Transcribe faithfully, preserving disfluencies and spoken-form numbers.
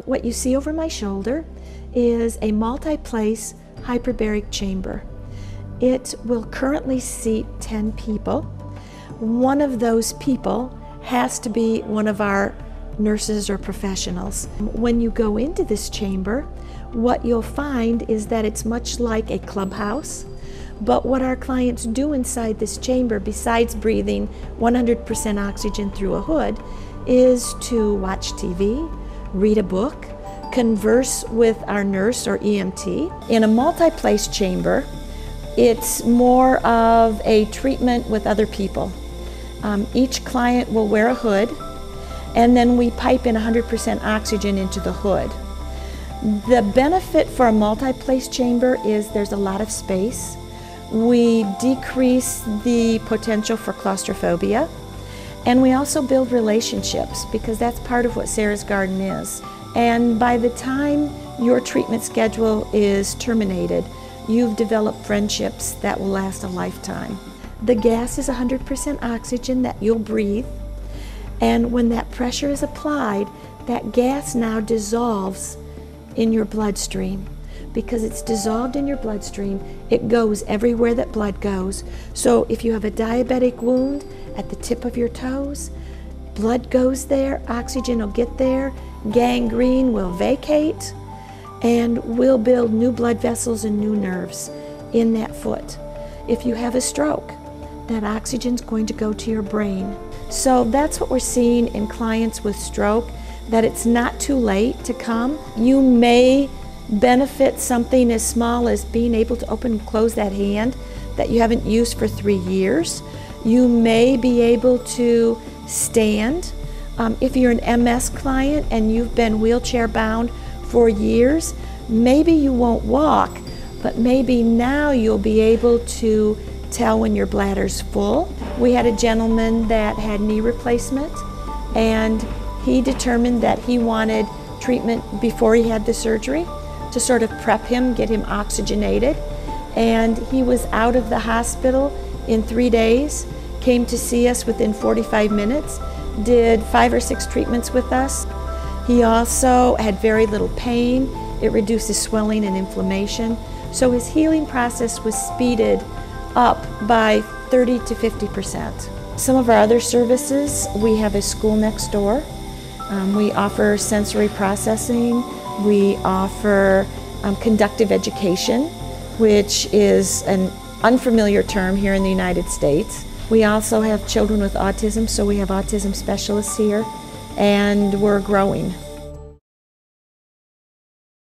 What you see over my shoulder is a multi-place hyperbaric chamber. It will currently seat ten people. One of those people has to be one of our nurses or professionals. When you go into this chamber, what you'll find is that it's much like a clubhouse, but what our clients do inside this chamber, besides breathing one hundred percent oxygen through a hood, is to watch T V, read a book, converse with our nurse or E M T. In a multi-place chamber, it's more of a treatment with other people. Um, each client will wear a hood, and then we pipe in one hundred percent oxygen into the hood. The benefit for a multi-place chamber is there's a lot of space. We decrease the potential for claustrophobia, and we also build relationships, because that's part of what Sarah's Garden is. And by the time your treatment schedule is terminated, you've developed friendships that will last a lifetime. The gas is one hundred percent oxygen that you'll breathe, and when that pressure is applied, that gas now dissolves in your bloodstream. Because it's dissolved in your bloodstream, it goes everywhere that blood goes. So if you have a diabetic wound at the tip of your toes, blood goes there, oxygen will get there, gangrene will vacate, and we'll build new blood vessels and new nerves in that foot. If you have a stroke, that oxygen's going to go to your brain. So that's what we're seeing in clients with stroke, that it's not too late to come. You may benefit something as small as being able to open and close that hand that you haven't used for three years. You may be able to stand. Um, if you're an M S client and you've been wheelchair bound for years, maybe you won't walk, but maybe now you'll be able to tell when your bladder's full. We had a gentleman that had knee replacement, and he determined that he wanted treatment before he had the surgery to sort of prep him, get him oxygenated. And he was out of the hospital in three days, came to see us within forty-five minutes, did five or six treatments with us. He also had very little pain. It reduces swelling and inflammation. So his healing process was speeded up by thirty to fifty percent. Some of our other services, we have a school next door. Um, we offer sensory processing. We offer um, conductive education, which is an unfamiliar term here in the United States. We also have children with autism, so we have autism specialists here, and we're growing.